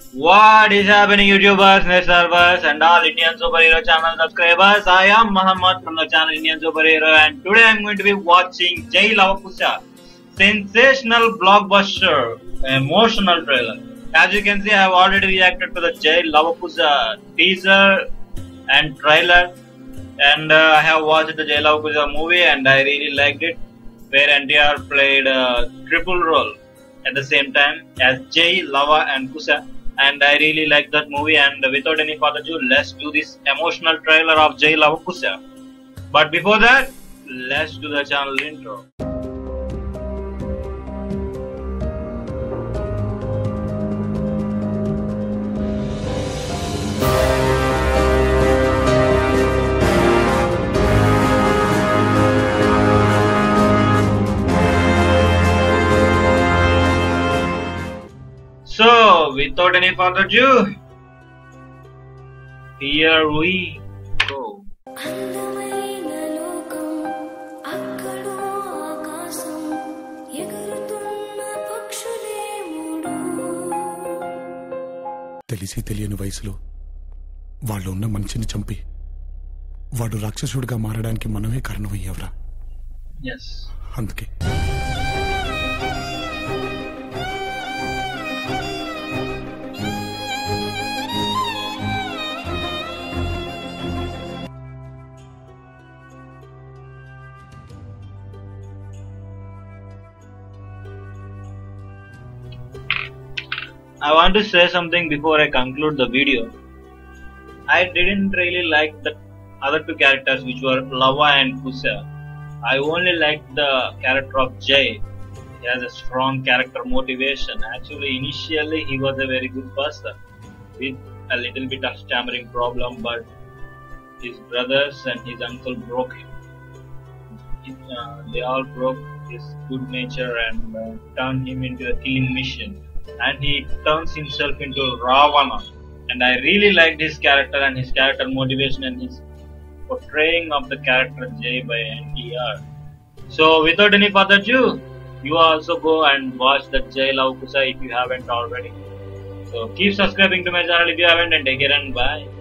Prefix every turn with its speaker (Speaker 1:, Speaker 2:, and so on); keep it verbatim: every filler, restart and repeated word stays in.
Speaker 1: What is happening, YouTubers, Netservers, and all Indian Superhero channel subscribers? I am Muhammad from the channel Indian Superhero, and today I am going to be watching Jai Lava-Kusa, sensational blockbuster, emotional trailer. As you can see, I have already reacted to the Jai Lava-Kusa teaser and trailer, and uh, I have watched the Jai Lava-Kusa movie, and I really liked it, where N T R played a triple role at the same time as Jai, Lava, and Kusa. And I really like that movie, and without any further ado, let's do this emotional trailer of Jai Lava-Kusa. But before that, let's do the channel intro. So, without any further ado, here we go.
Speaker 2: తెలిసి తెలియని వయసులో వాళ్ళు ఉన్న మనిషిని చంపి వాడు రాక్షసుడిగా మారడానికి మనమే కారణమయ్యేవరా.
Speaker 1: Yes.
Speaker 2: అందుకే
Speaker 1: I want to say something before I conclude the video. I didn't really like the other two characters, which were Lava and Kusa. I only liked the character of Jai. He has a strong character motivation. Actually, initially he was a very good person with a little bit of stammering problem, but his brothers and his uncle broke him. Uh, they all broke his good nature and uh, turned him into a killing machine. And he turns himself into Ravana. And I really liked his character and his character motivation and his portraying of the character Jai by N T R. So without any further ado, you also go and watch the Jai Lava-Kusa if you haven't already. So keep subscribing to my channel if you haven't, and take care and bye.